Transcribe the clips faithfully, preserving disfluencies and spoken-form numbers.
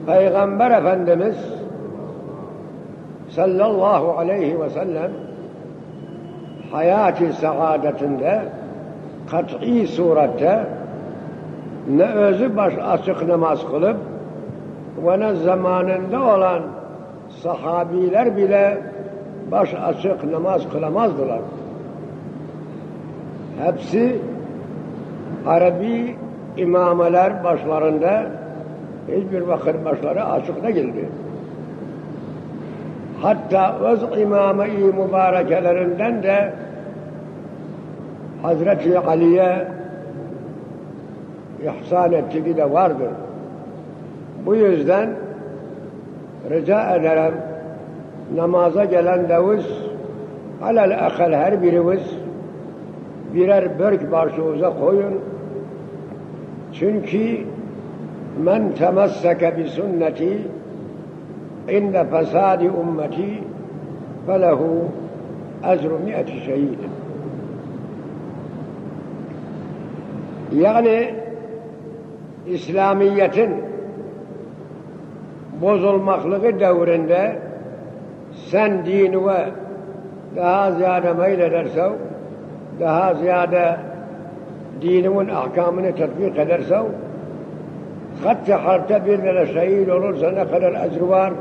Peygamber Efendimiz sallallahu aleyhi ve sellem hayat-ı saadetinde kat'i surette ne özü baş açık namaz kılıp ve ne zamanında olan sahabiler bile baş açık namaz kılamazdılar. Hepsi Arabi imameler başlarında hiçbir vakit başları açık değildi. Hatta öz imame-i mübarekelerinden de Hazreti Ali'ye ihsan ettiği de vardır. Bu yüzden rica ederim, namaza gelen devuz alel akal her birimiz birer börk başımıza koyun. Çünkü men temesseke bi sünneti inde fesadi ümmeti felehu ecru mi'ati şehidin. Yani İslamiyet'in bozulmaklığı devrinde sen dinine daha ziyade meyledersen, daha ziyade dinimin ahkamını tatbik edersen, hatta harta bir tane şehit olursa ne kadar ecri var.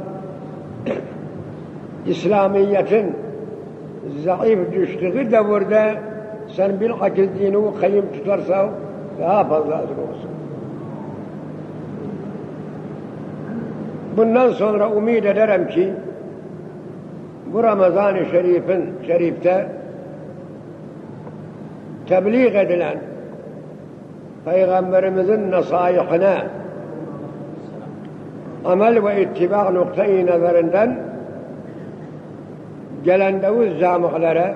İslamiyet'in zayıf düştüğü devirde sen bilakis dinini kayyum tutarsan daha fazla ecri olsun. Bundan sonra umid ederim ki bu Ramazan-ı Şerif'in şerifte tebliğ edilen Peygamberimizin nasihine amel ve ittiba noktayı nazarından gelen devuz camihlere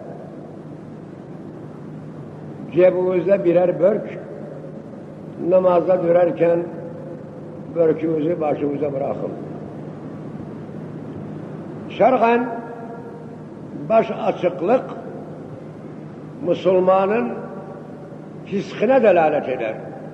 cebimizde birer börk, namazda durarken börkümüzü başımıza bırakın. Şer'an baş açıklık Müslümanın fiskine delalet eder.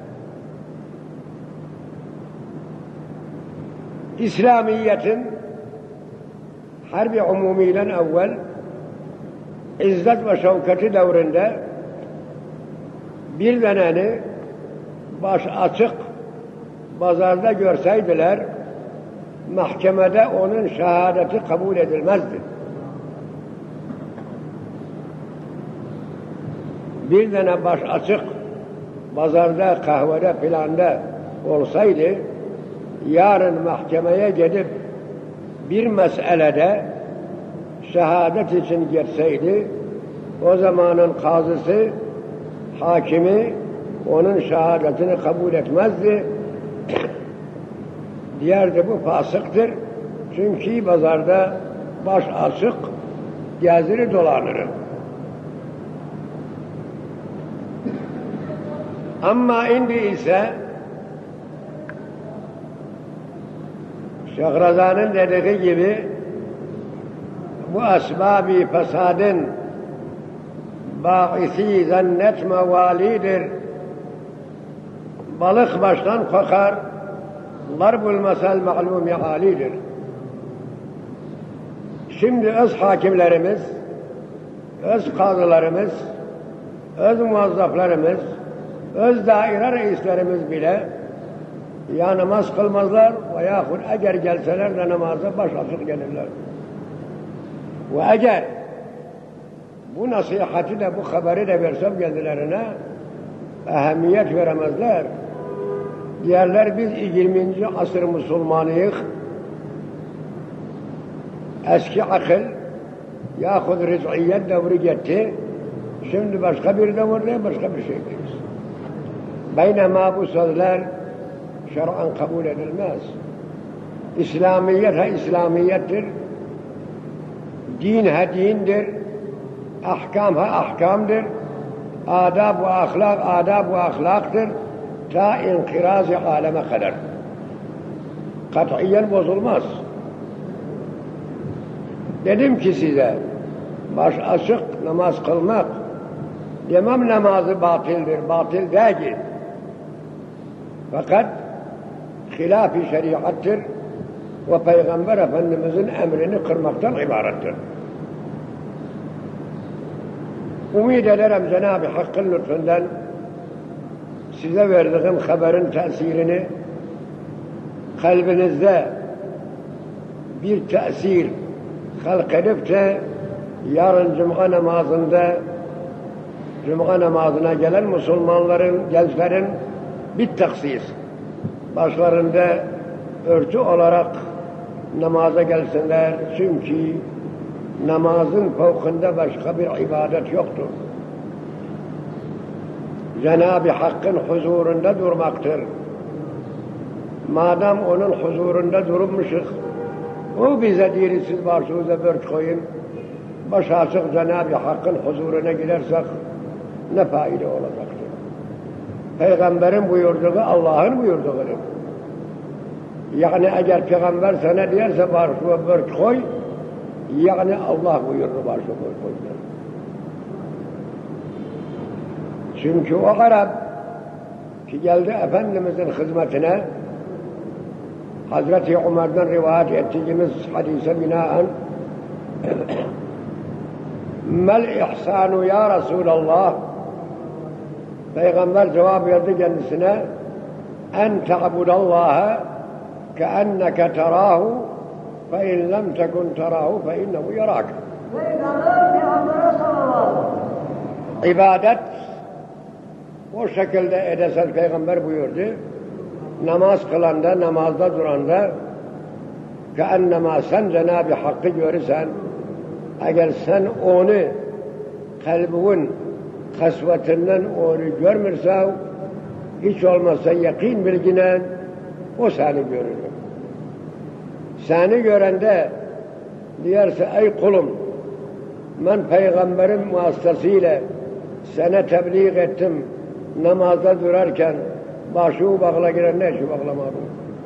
İslamiyet'in harbi umumiyle evvel izzet ve şevketi devrinde bir deneni baş açık pazarda görseydiler mahkemede onun şehadeti kabul edilmezdi. Bir tane baş açık pazarda, kahvede filanda olsaydı yarın mahkemeye gidip bir meselede şehadet için geçseydi o zamanın kazısı, hakimi onun şehadetini kabul etmezdi. Diyerdi bu fasıktır. Çünkü pazarda baş açık geziri dolanır. Ama indi ise Şehrazad'ın dediği gibi bu esbab-ı fesadın bâisi zannetme validir. Balık baştan kokar, darbul mesel ma'lum-i alidir. Şimdi öz hakimlerimiz, öz kadılarımız, öz muvazzaflarımız, öz daire reislerimiz bile ya namaz kılmazlar veyahut eğer gelseler de namaza baş açık gelirler. Ve eğer bu nasihati de bu haberi de versem kendilerine ehemmiyet veremezler. Diğerler biz yirminci asır Müslümanıyız. Eski akıl yahut rız'iyet devri gitti. Şimdi başka bir devirde başka bir şeydeyiz. Beynema bu sözler şer'an kabul edilmez. İslamiyet ha İslamiyettir. Din ha dindir. Ahkam ha ahkamdır. Adab ve ahlak adab ve ahlaktır. Ta inkıraz-ı aleme kadar. Katiyen bozulmaz. Dedim ki size baş açık namaz kılmak demem namazı batildir, batil değil. Fakat hilaf-ı şeriattır ve Peygamber Efendimizin emrini kırmaktan ibarettir. Umid ederim Cenab-ı Hakk'ın lütfundan size verdiğim haberin tesirini kalbinizde bir tesir halk edip de yarın Cuma namazında Cuma namazına gelen Müslümanların, gençlerin bir taksis başlarında örtü olarak namaza gelsinler. Çünkü namazın fevkinde başka bir ibadet yoktur. Cenab-ı Hakk'ın huzurunda durmaktır. Madem onun huzurunda durmuşuz, o bize diyor siz başınıza börç koyun, baş açık Cenab-ı Hakk'ın huzuruna gidersek ne faide olacaktır? Peygamberin buyurduğu Allah'ın buyurduğudur. Yani eğer Peygamber sana diyorsa başına börç koy, yani Allah buyurdu başına börç koy. Çünkü o Arap ki geldi Efendimizin hizmetine, Hazreti Ömer'den rivayet ettiğimiz hadise binaen mel ihsanu ya Resulallah, Peygamber cevap verdi kendisine, en te'budallaha keenneke terahu fe in lem tekun terahu fe innehu yarak. İbadet o şekilde edesen Peygamber buyurdu. Namaz kılanda, namazda duranda keennema sen Cenab-ı Hakk'ı görürsen, eğer sen onu kalbinin kasvetinden onu görmürsen, hiç olmazsa yakin bilginen o seni görür. Seni görende diyorsa ey kulum, ben Peygamberin vasıtasıyla sana tebliğ ettim, namazda durarken başı bağla giren ne işi bağlamadım.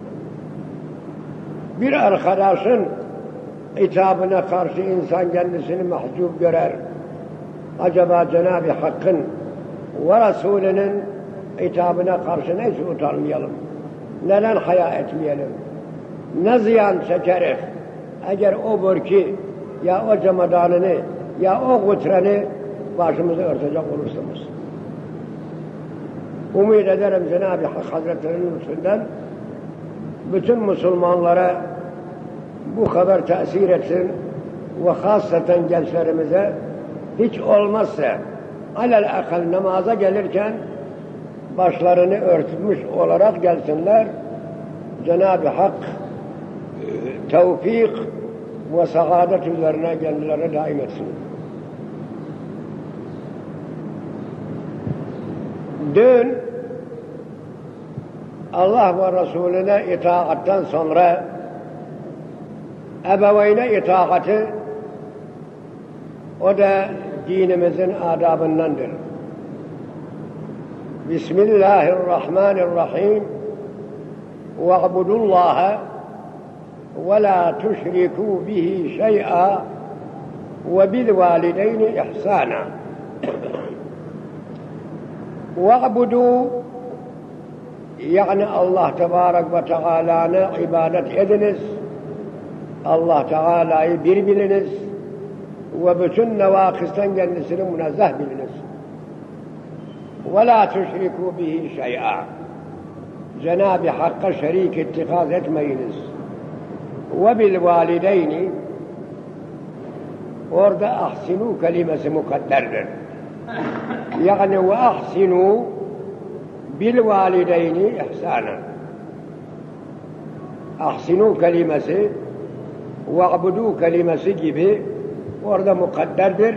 Bir arkadaşın hitabına karşı insan kendisini mahcup görer. Acaba Cenab-ı Hakk'ın ve Resulünün hitabına karşı ne için utanmayalım? Neden haya etmeyelim? Ne ziyan çekeriz? Eğer o burki ya o cemadanını ya o gutreni başımıza örtecek olursunuz. Umid ederim Cenab-ı Hak Hazretleri'nin lütfundan bütün Müslümanlara bu kadar tesir etsin ve hasaten gençlerimize hiç olmazsa alel akal namaza gelirken başlarını örtmüş olarak gelsinler. Cenab-ı Hak tevfik ve saadet üzerine kendilerine daim etsin. Dün Allah ve Resulüne itaatten sonra ebeveyne itaati o da dinimizin adabındandır. Bismillahirrahmanirrahim ve'budullaha ve la tuşrikû bihi şey'a ve bil valideyni ihsana. Ve'budu yani Allah Tebarek ve Teala'na ibadet ediniz. Allah Teala'yı bir biliniz ve bütün nevakisten kendisini münezzeh biliniz. Ve la tüşrikû bihi şey'a. Cenab-ı Hakk'a şerik ittikaz etmeyiniz. Ve bil valideyni, orada ahsinu kelimesi mukadderdir. Yani ve ahsinu bil valideyni ihsanen. Ahsinu kelimesi ve'budu kelimesi gibi orada mukadderdir.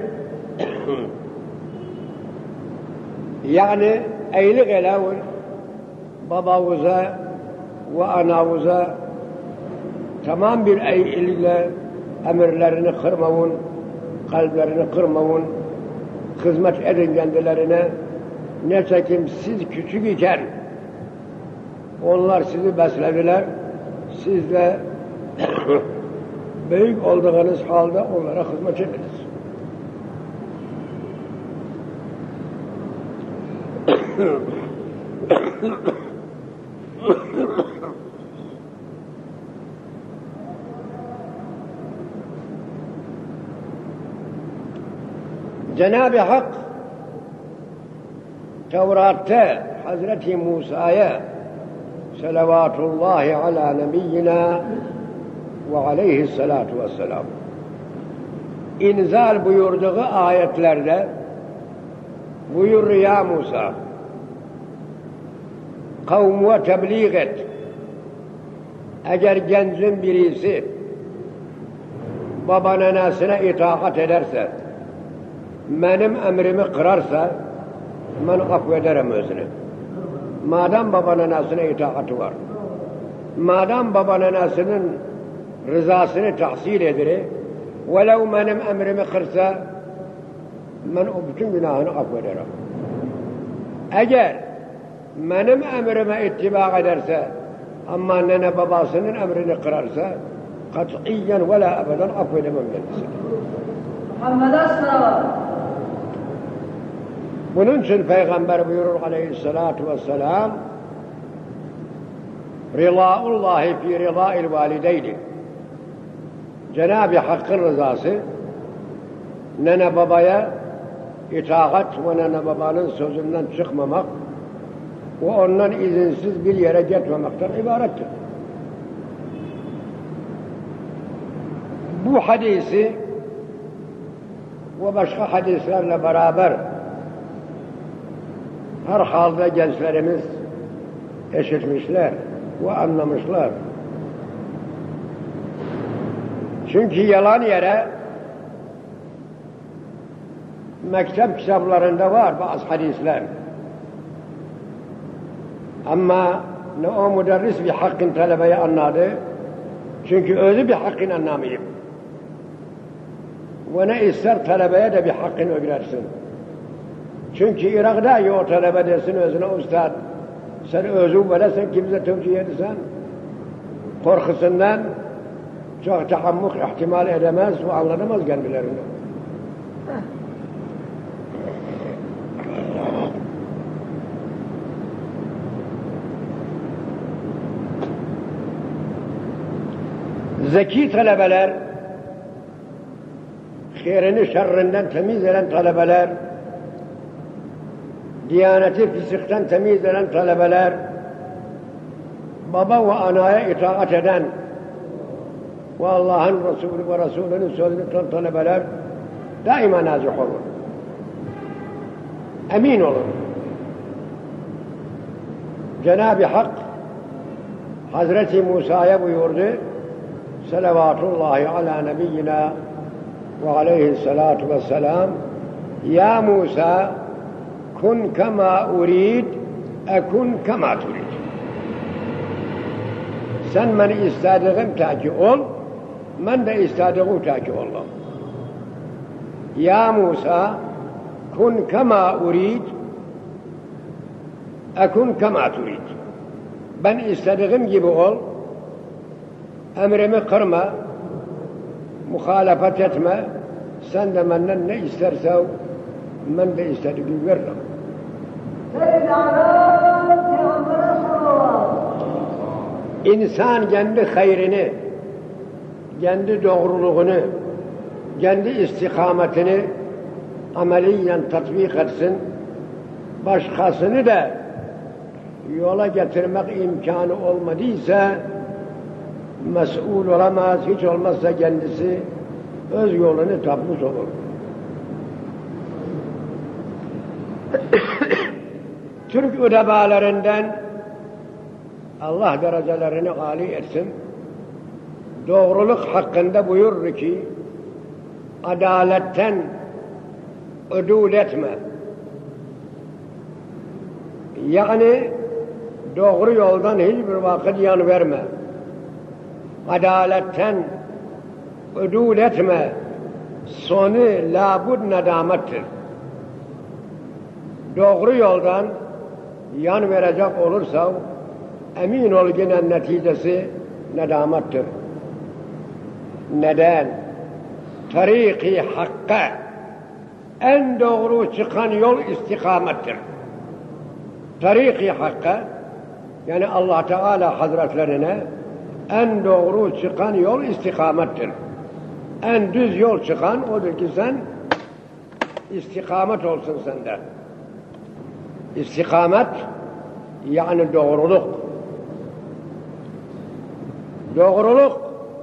Yani eylik elevun babamıza ve anamıza tamam bir eyliyle emirlerini kırmavun, kalplerini kırmavun, hizmet edin kendilerine. Nitekim siz küçük iken onlar sizi beslediler, siz de büyük olduğunuz halde onlara hizmet ediniz. Cenab-ı Hak Tevrat'ta Hazreti Musa'ya Selavatullahi ala nebiyyina ve aleyhissalatu vesselam inzal buyurduğu ayetlerde buyur ya Musa kavmuğa tebliğ et. Eğer gencin birisi baba nenesine itaat ederse, benim emrimi kırarsa, ben affederim özünü. Madem baba nenesine itaatı var, madem baba nenesinin rızasını tahsil edir, velev benim emrimi kırsa, ben o bütün günahını affederim. Eğer benim emrime ittiba ederse, ama nene babasının emrini kırarsa, katiyen ve la ebeden affedemem kendisini. Muhammed'e salavat. Bunun için Peygamber buyurur aleyhissalatu vesselam, Ridaullahi fi ridail valideyni. Cenab-ı Hakk'ın rızası, nene babaya itaat ve nene babanın sözünden çıkmamak ve ondan izinsiz bir yere gitmemekten ibarettir. Bu hadisi ve başka hadislerle beraber her halde gençlerimiz eşitmişler ve anlamışlar. Çünkü yalan yere mektep kitaplarında var bazı hadisler. Ama ne o müderris bir hakkın talebeye anladı. Çünkü özü bir hakkın anlamıyım. Ve ne ister talebeye de bir hakkını öğretsin. Çünkü Irak'da ya o talebe desin özüne ustad. Sen özü böyle sen kimse tevcih edersen korkusundan çok tahammuk ihtimal edemez ve anlanamaz kendilerine. Zeki talebeler, hayrini şerrinden temiz eden talebeler, diyaneti fisikten temiz eden talebeler, baba ve anaya itaat eden ve Allah'ın Resulü ve Resulünün sözünü tutan talebeler daima nazih olur. Emin olur. Cenab-ı Hak Hazreti Musa'ya buyurdu, Selavatullahi ala nebiyyina ve aleyhissalatu vesselam, ya Musa kun kema urid ekun kema turid. Sen beni istediğim taki ol, ben de istediğim taki olam. Ya Musa kun kema urid ekun kema turid. Ben istediğim gibi ol, emrimi kırma, muhalefet etme, sen de benden ne istersen ben de istediğimi veririm. İnsan kendi hayrını, kendi doğruluğunu, kendi istikametini ameliyen tatbik etsin, başkasını da yola getirmek imkanı olmadıysa mesul olamaz, hiç olmazsa kendisi öz yolunu tapmış olur. Türk ulemalerinden Allah derecelerini âli etsin, doğruluk hakkında buyurur ki, adaletten ödül etme. Yani doğru yoldan hiçbir vakit yan verme. Adaletten ödül etme. Sonu labud nedamettir. Doğru yoldan yan verecek olursa emin ol gene neticesi nedamettir. Neden? Tariki hakka en doğru çıkan yol istikamettir. Tariki hakka yani Allah Teala Hazretlerine en doğru çıkan yol istikamettir. En düz yol çıkan odur ki sen istikamet olsun sende. İstikamet yani doğruluk. Doğruluk,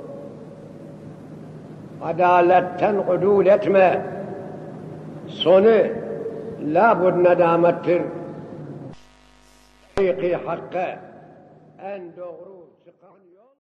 adaletten udul etme, sonu labud nedamettir. Hakika en doğru